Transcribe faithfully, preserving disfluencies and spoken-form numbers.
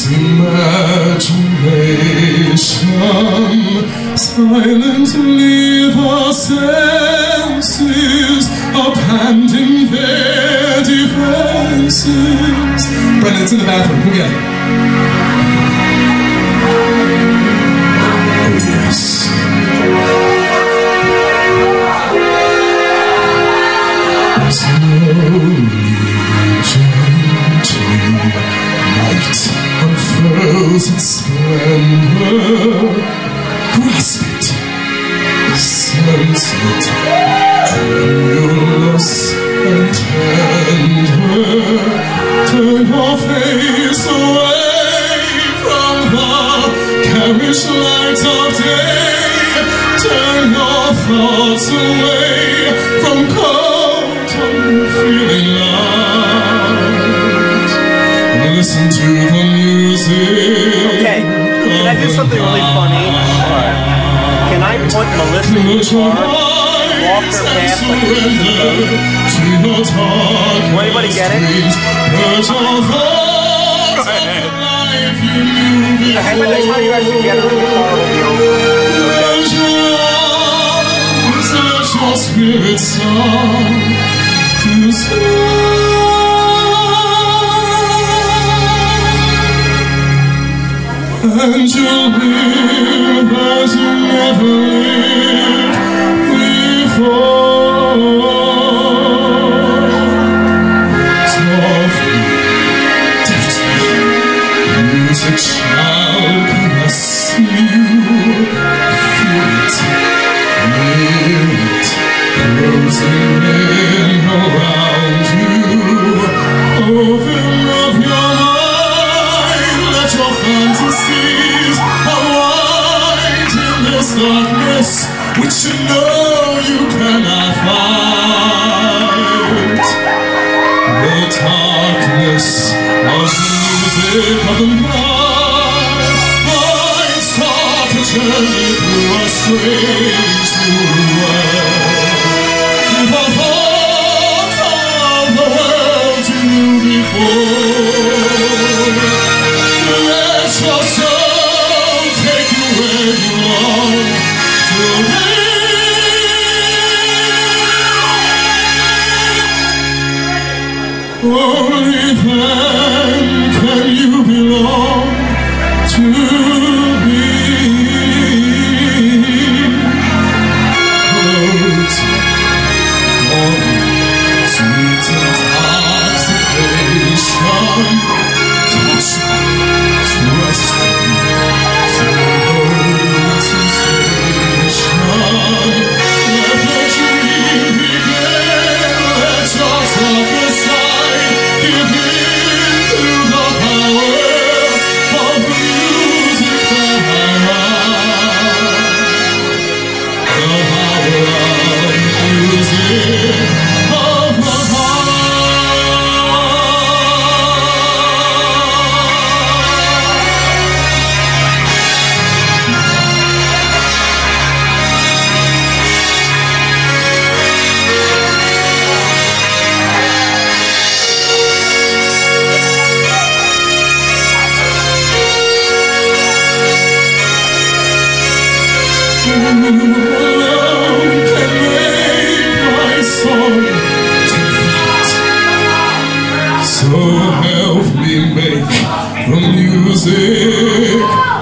imagination, silently the senses abandon their defenses. Brendan, it's in the bathroom. Come get it. Oh, yes. Slowly, gently, night unfurls its splendor. Grasp it, sense it, tremulous and tender. Turn your face away from the garish light of day. Turn your thoughts away from cold, unfeeling light. And listen to the music. Okay, can I do something really funny? Can I put Melissa in the car, walk her past like this to the boat? Will anybody get it? Go ahead. Hey, by the time you actually get her in the car, it'll be over. Let your spirit song to and you'll live as you never lived before. Softly, deftly, music shall caress you. Feel it, hear it, closing in around you. Open up your mind, let your fantasies unwind in this darkness which you know you cannot fight. The darkness of music of the mind, mind start a journey through a strange new world. The thoughts of the world you knew before. Let your soul take you where you long to be. Only then can you belong to me. Close, warm, sweet intoxication. Touch me, trust me, slow sensation. Let the dream begin. Let your darkness side give in to the power of music that I love. The power of music of the You alone can make my song take flight. So help me make the music